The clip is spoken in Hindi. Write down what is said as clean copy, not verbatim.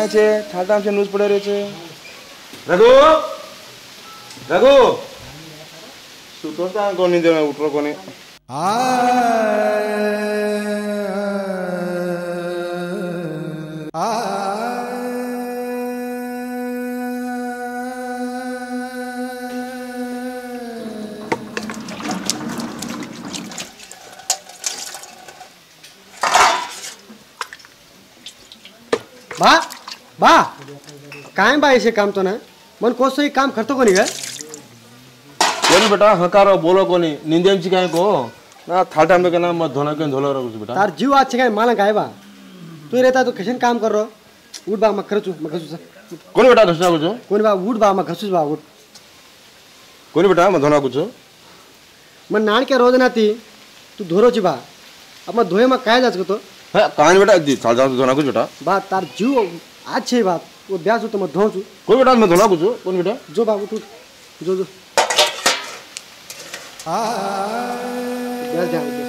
काय छे ठाटा आमचे न्यूज पडे रे छे रघु रघु सुतोता कोणी दे उठरो कोणी बा बा काय बा ऐसे काम तो ना मन कोसो ही काम करतो कोणी काय कोणी बेटा हकारो बोलो कोणी निंदेमची काय को ना थाटा में के नाम मत धोना के धोलो रघु बेटा तार जीव आज काय माला काय बा तू रहता तो कैसे काम कर रो उठ बा मत खरचू मत घसू कोणी बेटा घसना कुछ कोणी बा उठ बा मत घसू बा उठ कोणी बेटा मत धोना कुछ मन नाण के रोज नाती तू धोरोची बा अब मत धोए मत काय जाच तो है कान बेटा दी साल जान धोना कुछ बेटा बा तार जीव आज छे बात वो ब्याज तो मत धोचू कोई बेटा मत धोना कुछ कोन बेटा जो बा उठ जो जो ब्याज जा